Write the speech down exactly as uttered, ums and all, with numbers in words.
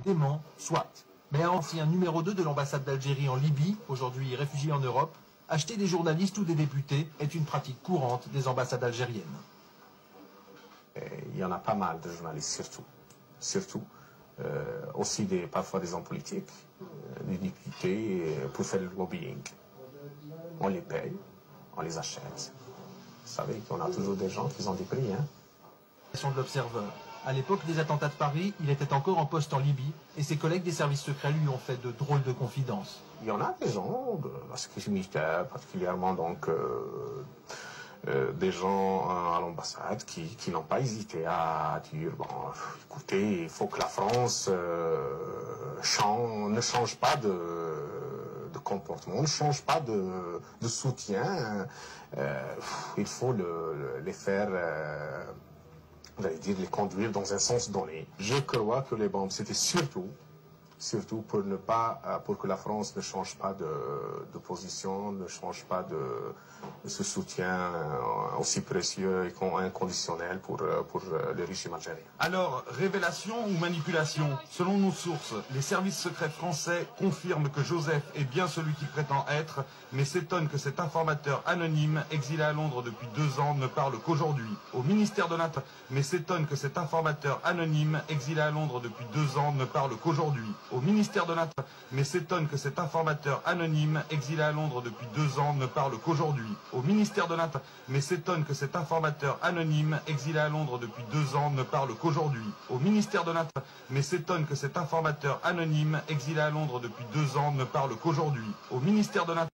Dément, soit. Mais un ancien numéro deux de l'ambassade d'Algérie en Libye, aujourd'hui réfugié en Europe, acheter des journalistes ou des députés est une pratique courante des ambassades algériennes. Il y en a pas mal de journalistes, surtout. Surtout. Euh, aussi des, parfois des hommes politiques, euh, des députés, euh, pour faire le lobbying. On les paye, on les achète. Vous savez qu'on a toujours des gens qui ont des prix. Hein. De l'Observeur. À l'époque des attentats de Paris, il était encore en poste en Libye et ses collègues des services secrets lui ont fait de drôles de confidences. Il y en a des gens, de la sécurité militaire particulièrement, donc euh, euh, des gens euh, à l'ambassade qui, qui n'ont pas hésité à dire bon, écoutez, il faut que la France euh, change, ne change pas de, de comportement, ne change pas de, de soutien. Euh, il faut le, le, les faire. Euh, J'allais dire, les conduire dans un sens donné. Je crois que les bombes, c'était surtout, surtout pour ne pas, pour que la France ne change pas de, de position, ne change pas de, de ce soutien aussi précieux et inconditionnel pour, pour le régime algérien. Alors, révélation ou manipulation? Selon nos sources, les services secrets français confirment que Joseph est bien celui qu'il prétend être, mais s'étonne que cet informateur anonyme, exilé à Londres depuis deux ans, ne parle qu'aujourd'hui. Au ministère de l'Intérieur, mais s'étonne que cet informateur anonyme, exilé à Londres depuis deux ans, ne parle qu'aujourd'hui. Au ministère de l'Intérieur, mais s'étonne que cet informateur anonyme, exilé à Londres depuis deux ans, ne parle qu'aujourd'hui. Au ministère de l'Intérieur, mais s'étonne que cet informateur anonyme, exilé à Londres depuis deux ans, ne parle qu'aujourd'hui. Au ministère de l'Intérieur, mais s'étonne que cet informateur anonyme, exilé à Londres depuis deux ans, ne parle qu'aujourd'hui. Au ministère de l'Intérieur,